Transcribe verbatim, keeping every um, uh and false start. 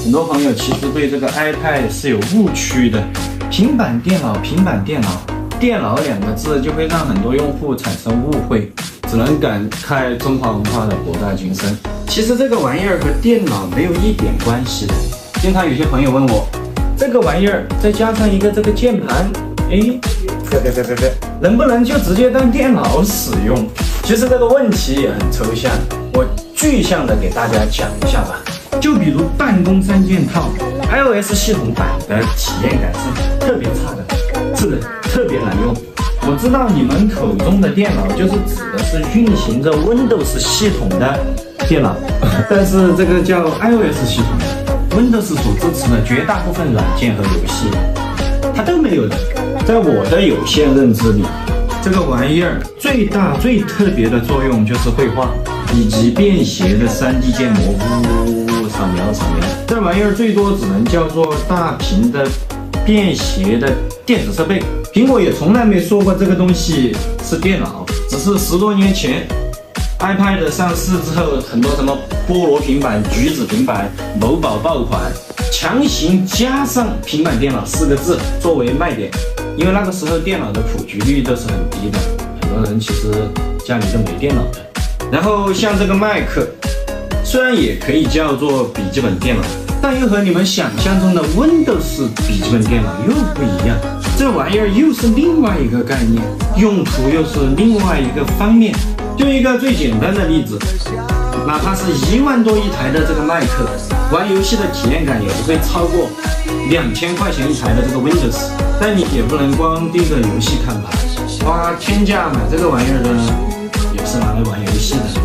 很多朋友其实对这个 iPad 是有误区的，平板电脑，平板电脑，电脑两个字就会让很多用户产生误会，只能感慨中华文化的博大精深。其实这个玩意儿和电脑没有一点关系的。经常有些朋友问我，这个玩意儿再加上一个这个键盘，哎，别别别别别，能不能就直接当电脑使用？其实这个问题也很抽象，我具象的给大家讲一下吧。就比如办公三件套 ，iOS 系统版的体验感是特别差的，是的，特别难用。我知道你们口中的电脑就是指的是运行着 Windows 系统的电脑，但是这个叫 iOS 系统的 Windows 所支持的绝大部分软件和游戏，它都没有的。在我的有限认知里，这个玩意儿最大最特别的作用就是绘画以及便携的 三 D 建模，呜，扫描扫描。这玩意儿最多只能叫做大屏的便携的电子设备。苹果也从来没说过这个东西是电脑，只是十多年前 iPad 上市之后，很多什么菠萝平板、橘子平板、某宝爆款，强行加上平板电脑四个字作为卖点。因为那个时候电脑的普及率都是很低的，很多人其实家里都没电脑的。然后像这个 Mac， 虽然也可以叫做笔记本电脑，但又和你们想象中的 Windows 笔记本电脑又不一样。这玩意儿又是另外一个概念，用途又是另外一个方面。就一个最简单的例子，哪怕是一万多一台的这个 Mac， 玩游戏的体验感也不会超过两千块钱一台的这个 Windows。但你也不能光盯着游戏看吧，花天价买这个玩意儿的也是拿来玩游戏的。